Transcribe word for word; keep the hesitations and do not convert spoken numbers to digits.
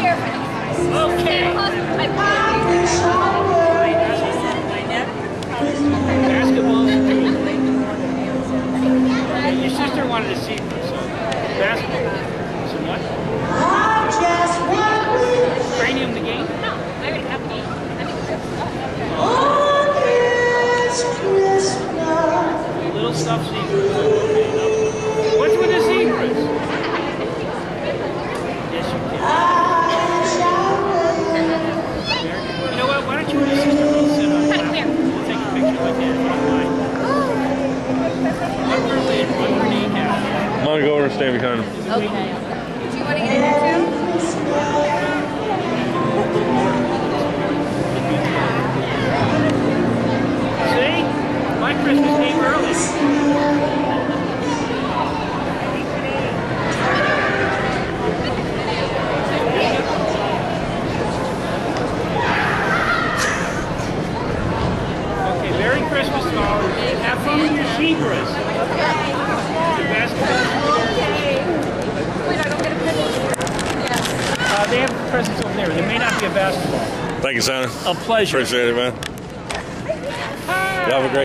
here for these guys. Okay. I Basketball is good. Your sister wanted to see it, so basketball. So what? Cranium the game? No, I already have the game. Little stuff secrets. What's with the secrets? Yes, you can. You know what? Why don't you and your sister go sit on the lap? We'll take a picture like that. Online. One for Lynn, one for Nate. I'm gonna go over and stand behind him. Okay. Do you want to get in here too? See? My Christmas came early. Okay, Merry Christmas to all. Have fun with your zebras. Your basketball. Wait, I don't get a picture. Yes. Uh, they have presents over there. There may not be a basketball. Thank you, Santa. A pleasure. Appreciate it, man. You have a great